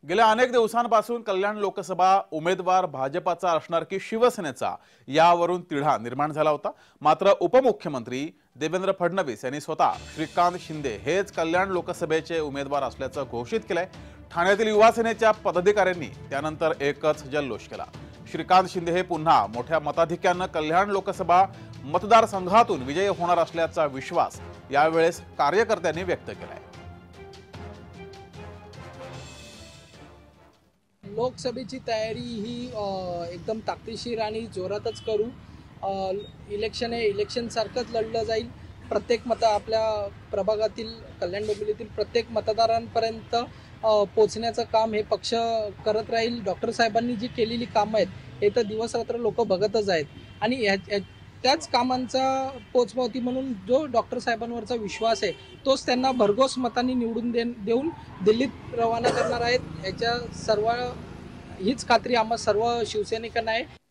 गेल्या अनेक दिवसांपासून कल्याण लोकसभा उमेदवार भाजपाचा असणार की शिवसेनेचा यावरून तिढा निर्माण झाला होता। मात्र उपमुख्यमंत्री देवेंद्र फडणवीस यांनी स्वतः श्रीकांत शिंदे हेच कल्याण लोकसभेचे उमेदवार असल्याचं घोषित केलंय। ठाण्यातील युवा सेनेच्या पदाधिकाऱ्यांनी त्यानंतर एकच जल्लोष केला। श्रीकांत शिंदे हे पुन्हा मोठ्या मताधिक्यानं कल्याण लोकसभा मतदारसंघातून विजयी होणार असल्याचा विश्वास यावेळेस कार्यकर्त्यांनी व्यक्त केलाय। लोकसभेची तयारी ही एकदम ताकदीशीर आणि जोरातच करू। इलेक्शन हे इलेक्शन सारखंच लढलं जाईल। प्रत्येक आपल्या प्रभागातील कल्याण डोंबिवलीतील प्रत्येक मतदारांपर्यंत पोहोचण्याचं काम हे पक्ष करत राहील। डॉक्टर साहेबांनी जी केलेली कामं आहेत हे तर दिवस रात्र लोक बघतच आहेत आणि त्याच कामांचा पोचपावती म्हणून जो डॉक्टर साहेबांवरचा विश्वास आहे तोच त्यांना भरघोस मतांनी निवडून देऊन दिल्लीत रवाना करणार आहेत। याच्या हीच खात्री आम्हा सर्व शिवसैनिकांना आहे।